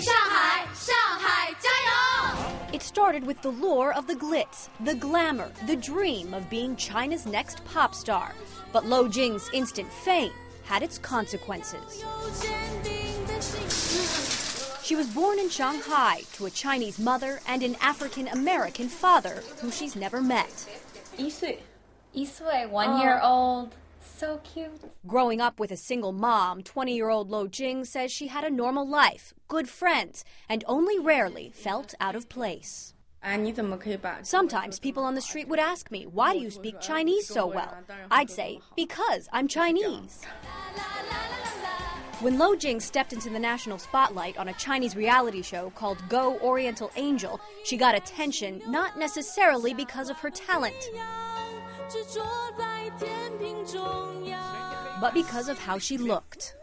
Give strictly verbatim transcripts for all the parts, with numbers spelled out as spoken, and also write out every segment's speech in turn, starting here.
Shanghai, Shanghai, 加油! It started with the lure of the glitz, the glamour, the dream of being China's next pop star. But Lo Jing's instant fame had its consequences. She was born in Shanghai to a Chinese mother and an African-American father who she's never met. 一岁，一岁, one year old. So cute. Growing up with a single mom, twenty-year-old Lo Jing says she had a normal life, good friends, and only rarely felt out of place. Sometimes people on the street would ask me, why do you speak Chinese so well? I'd say, because I'm Chinese. When Lo Jing stepped into the national spotlight on a Chinese reality show called Go Oriental Angel, she got attention not necessarily because of her talent, but because of how she looked.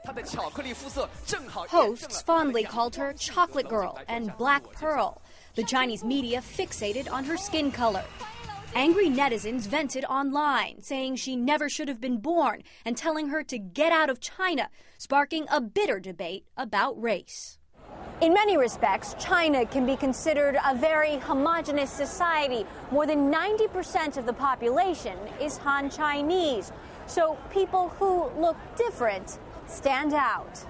Hosts fondly called her Chocolate Girl and Black Pearl. The Chinese media fixated on her skin color. Angry netizens vented online, saying she never should have been born and telling her to get out of China, sparking a bitter debate about race. In many respects, China can be considered a very homogenous society. More than ninety percent of the population is Han Chinese. So people who look different stand out.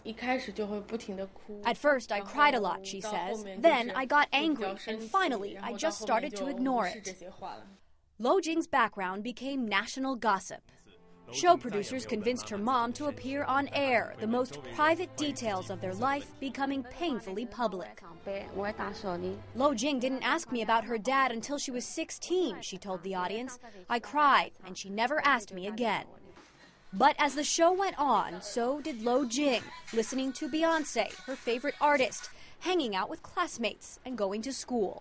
At first, I cried a lot, she says. Then I got angry, and finally, I just started to ignore it. Lo Jing's background became national gossip. Show producers convinced her mom to appear on air, the most private details of their life becoming painfully public. Lo Jing didn't ask me about her dad until she was sixteen, she told the audience. I cried, and she never asked me again. But as the show went on, so did Lo Jing, listening to Beyonce, her favorite artist, hanging out with classmates, and going to school.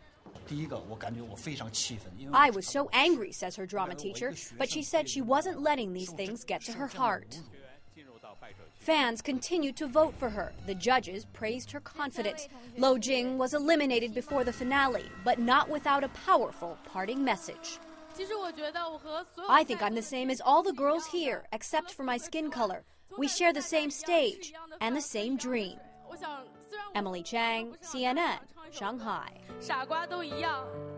I was so angry, says her drama teacher, but she said she wasn't letting these things get to her heart. Fans continued to vote for her. The judges praised her confidence. Lo Jing was eliminated before the finale, but not without a powerful parting message. I think I'm the same as all the girls here, except for my skin color. We share the same stage and the same dream. Emily Chang, C N N, Shanghai.